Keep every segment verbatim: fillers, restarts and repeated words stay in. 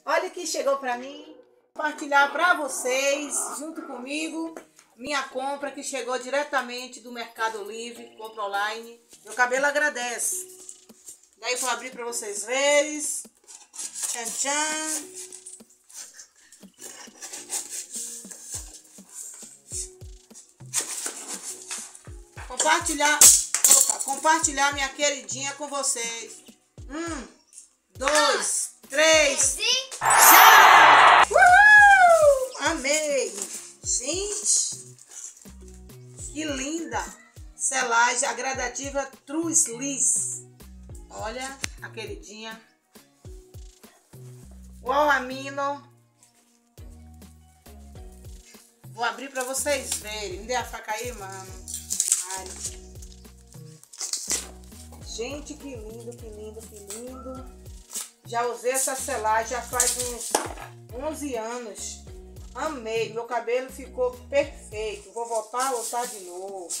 Olha que chegou pra mim. Compartilhar pra vocês, junto comigo, minha compra que chegou diretamente do Mercado Livre, compra online. Meu cabelo agradece. Daí vou abrir pra vocês verem. Tchan, tchan. Compartilhar, opa, compartilhar minha queridinha com vocês. Um, dois, três, já! Uhul! Amei! Gente, que linda! Selagem, a gradativa True Sliss. Olha a queridinha. Uau, amino. Vou abrir pra vocês verem. Me dê a faca aí, mano. Ai. Gente, que lindo, que lindo, que lindo. Já usei essa selagem já faz uns onze anos. Amei. Meu cabelo ficou perfeito. Vou voltar a usar de novo.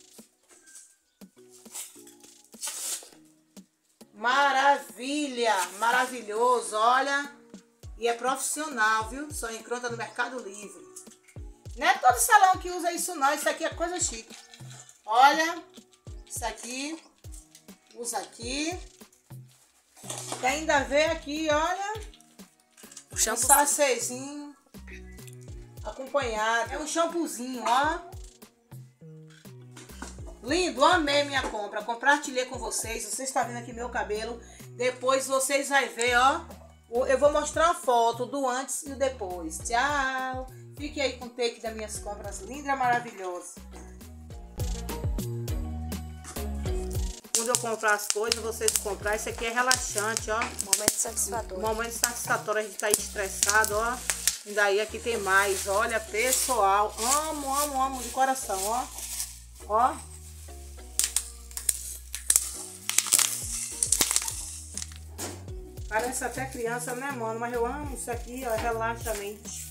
Maravilha. Maravilhoso. Olha. E é profissional, viu? Só encontra no Mercado Livre. Não é todo salão que usa isso não. Isso aqui é coisa chique. Olha. Isso aqui. Usa aqui. E ainda vem aqui, olha. O shampoo. Um sachêzinho. Acompanhado. É um shampoozinho, ó. Lindo, amei minha compra. Compartilhei com vocês. Vocês estão vendo aqui meu cabelo. Depois vocês vão ver, ó. Eu vou mostrar uma foto do antes e o depois. Tchau. Fique aí com o take das minhas compras lindas e maravilhosas. Quando eu comprar as coisas, vocês comprar. Isso aqui é relaxante, ó. Momento satisfatório. Momento satisfatório, a gente tá aí estressado, ó. E daí aqui tem mais. Olha, pessoal. Amo, amo, amo de coração, ó. Ó. Parece até criança, né, mano? Mas eu amo isso aqui, ó. Relaxa a mente.